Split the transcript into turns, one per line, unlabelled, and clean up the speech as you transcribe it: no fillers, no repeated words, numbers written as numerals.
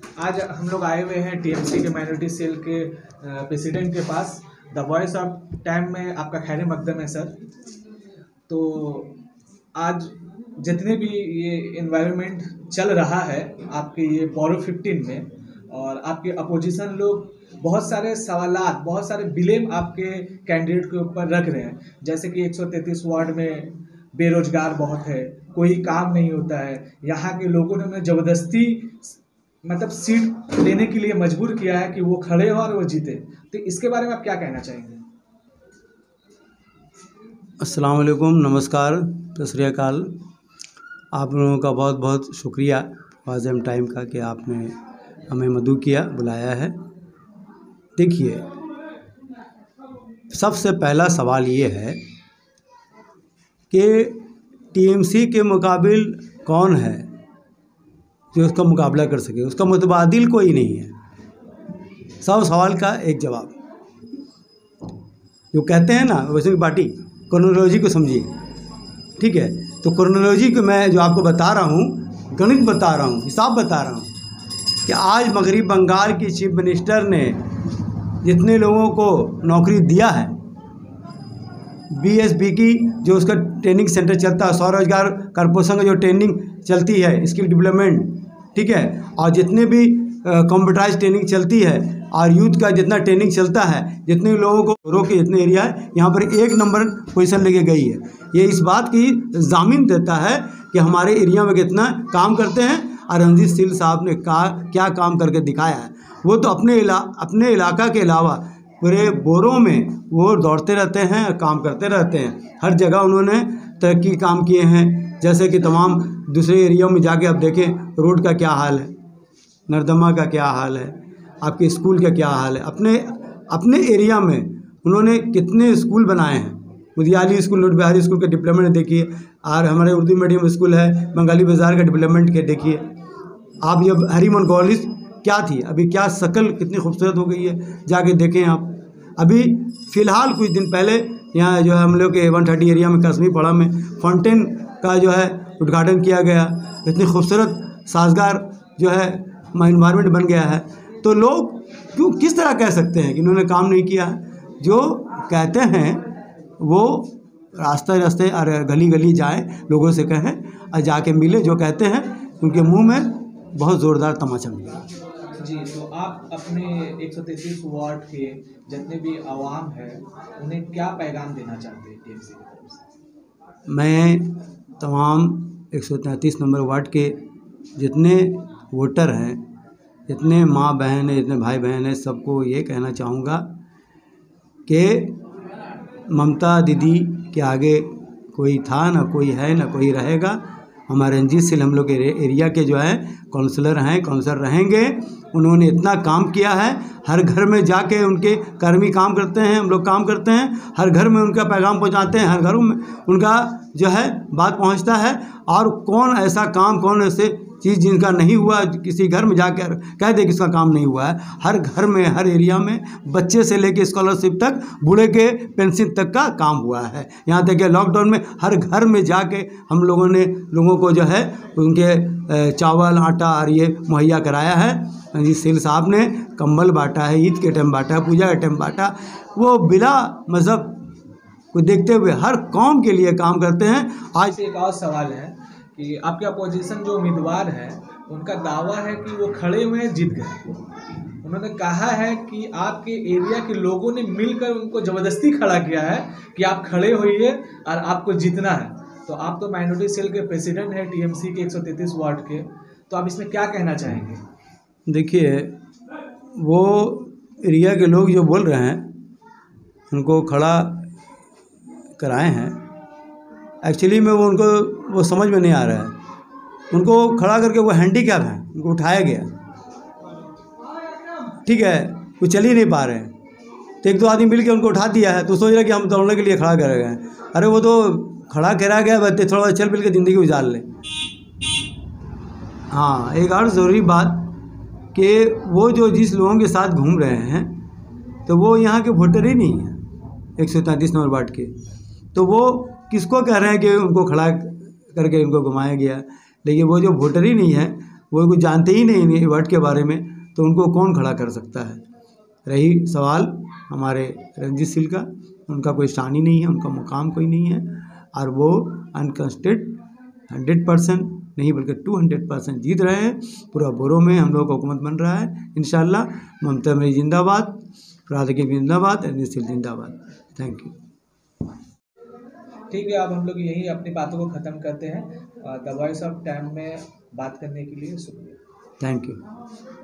आज हम लोग आए हुए हैं टीएमसी के माइनॉरिटी सेल के प्रेसिडेंट के पास। द वॉइस ऑफ टाइम में आपका खैर मकदम है सर। तो आज जितने भी ये इन्वायरमेंट चल रहा है आपके ये पॉरो 15 में, और आपके अपोजिशन लोग बहुत सारे सवालात, बहुत सारे ब्लेम आपके कैंडिडेट के ऊपर रख रहे हैं। जैसे कि 133 वार्ड में बेरोजगार बहुत है, कोई काम नहीं होता है, यहाँ के लोगों ने उन्हें ज़बरदस्ती मतलब सीट लेने के लिए मजबूर किया है कि वो खड़े हो और वो जीते। तो इसके बारे में आप क्या कहना चाहेंगे?
अस्सलाम वालेकुम, नमस्कार, सत श्री अकाल। आप लोगों का बहुत बहुत शुक्रिया वाज़ेम टाइम का कि आपने हमें मदऊ किया, बुलाया है। देखिए, सबसे पहला सवाल ये है कि टीएमसी के मुकाबिल कौन है जो उसका मुकाबला कर सके? उसका मुतबादिल कोई नहीं है। सब सवाल का एक जवाब। जो कहते हैं ना वैसे भी पार्टी क्रोनोलॉजी को समझिए, ठीक है? तो क्रोनोलॉजी को मैं जो आपको बता रहा हूँ, गणित बता रहा हूँ, हिसाब बता रहा हूँ कि आज मगरबी बंगाल की चीफ मिनिस्टर ने जितने लोगों को नौकरी दिया है, बीएसबी की जो उसका ट्रेनिंग सेंटर चलता है, स्वरोजगार कॉर्पोरेशन का जो ट्रेनिंग चलती है, स्किल डेवलपमेंट, ठीक है, और जितने भी कंप्यूटराइज ट्रेनिंग चलती है और यूथ का जितना ट्रेनिंग चलता है, जितने लोगों को रोक के जितने एरिया है, यहाँ पर 1 नंबर पोजीशन लेके गई है। ये इस बात की जामीन देता है कि हमारे एरिया में कितना काम करते हैं। और रणजीत सिंह साहब ने क्या काम करके दिखाया है। वो तो अपने इलाका के अलावा पूरे बोरों में वो दौड़ते रहते हैं, काम करते रहते हैं। हर जगह उन्होंने तरक्की काम किए हैं। जैसे कि तमाम दूसरे एरिया में जाके आप देखें, रोड का क्या हाल है, नर्दमा का क्या हाल है, आपके स्कूल का क्या हाल है। अपने एरिया में उन्होंने कितने स्कूल बनाए हैं। मुदियाली स्कूल, नोट बिहारी स्कूल का डेवलपमेंट देखिए, और हमारे उर्दू मीडियम स्कूल है बंगाली बाज़ार का डेवलपमेंट के देखिए आप। ये हरीमन कॉलेज क्या थी, अभी क्या शक्ल कितनी खूबसूरत हो गई है, जाके देखें आप। अभी फ़िलहाल कुछ दिन पहले यहाँ जो है हम लोग के 130 एरिया में कश्मीर पड़ा में फाउंटेन का जो है उद्घाटन किया गया। इतनी खूबसूरत साजगार जो है इन्वायरमेंट बन गया है। तो लोग क्यों किस तरह कह सकते हैं कि इन्होंने काम नहीं किया है? जो कहते हैं वो रास्ते रास्ते और गली गली जाएं, लोगों से कहें और जाके मिले। जो कहते हैं उनके मुंह में बहुत ज़ोरदार तमाचा मिला।
जी, तो आप अपने 133 वार्ड के जितने भी आवाम है उन्हें क्या पैगाम देना चाहते हैं टीएमसी की तरफ से?
मैं तमाम 133 नंबर वार्ड के जितने वोटर हैं, जितने माँ बहन हैं, जितने भाई बहन हैं, सबको ये कहना चाहूँगा कि ममता दीदी के आगे कोई था, ना कोई है, ना कोई रहेगा। हमारे रणजीत सिंह हम लोग के एरिया के जो है काउंसलर हैं, काउंसलर रहेंगे। उन्होंने इतना काम किया है, हर घर में जाके उनके कर्मी काम करते हैं, हम लोग काम करते हैं, हर घर में उनका पैगाम पहुंचाते हैं, हर घरों में उनका जो है बात पहुंचता है। और कौन ऐसा काम, कौन ऐसे चीज़ जिनका नहीं हुआ, किसी घर में जाकर कह दे कि इसका काम नहीं हुआ है। हर घर में, हर एरिया में बच्चे से लेके स्कॉलरशिप तक, बूढ़े के पेंशन तक का काम हुआ है। यहाँ तक कि लॉकडाउन में हर घर में जाके हम लोगों ने लोगों को जो है उनके चावल, आटा और ये मुहैया कराया है। रणजीत सिंह साहब ने कंबल बांटा है, ईद के टाइम बांटा है, पूजा के टाइम बांटा। वो बिला मज़हब को देखते हुए हर कौम के लिए काम करते हैं।
आज एक और सवाल है कि आपके अपोजिशन जो उम्मीदवार है उनका दावा है कि वो खड़े हुए हैं, जीत गए। उन्होंने कहा है कि आपके एरिया के लोगों ने मिलकर उनको ज़बरदस्ती खड़ा किया है कि आप खड़े होइए और आपको जीतना है। तो आप तो माइनॉरिटी सेल के प्रेसिडेंट हैं टीएमसी के 133 वार्ड के, तो आप इसमें क्या कहना चाहेंगे?
देखिए, वो एरिया के लोग जो बोल रहे हैं उनको खड़ा कराए हैं, एक्चुअली में वो उनको वो समझ में नहीं आ रहा है। उनको खड़ा करके वो हैंडीकैप है, उनको उठाया गया, ठीक है, वो चल ही नहीं पा रहे हैं। तो 1-2 आदमी मिल के उनको उठा दिया है, तो सोच रहे कि हम दौड़ने के लिए खड़ा करे गए। अरे वो तो खड़ा करा गया, बच्चे थोड़ा चल मिल के ज़िंदगी गुजार ले। हाँ, एक और ज़रूरी बात कि वो जो जिस लोगों के साथ घूम रहे हैं तो वो यहाँ के वोटर ही नहीं है 133 नंबर वार्ड के। तो वो किसको कह रहे हैं कि उनको खड़ा करके उनको घुमाया गया, लेकिन वो जो वोटर ही नहीं है वो कुछ जानते ही नहीं वर्ड के बारे में, तो उनको कौन खड़ा कर सकता है। रही सवाल हमारे रणजीत सिंह का, उनका कोई स्थान ही नहीं है, उनका मुकाम कोई नहीं है, और वो अनकंस्टेड 100% नहीं बल्कि 200% जीत रहे हैं। पूरा बोरो में हम लोग का हुकूमत बन रहा है इंशाल्लाह। ममता मेरी जिंदाबाद, राधा की जिंदाबाद, रणजीत सिंह जिंदाबाद। Thank you.
ठीक है, अब हम लोग यही अपनी बातों को ख़त्म करते हैं। द वॉइस ऑफ टाइम में बात करने के लिए शुक्रिया।
Thank you.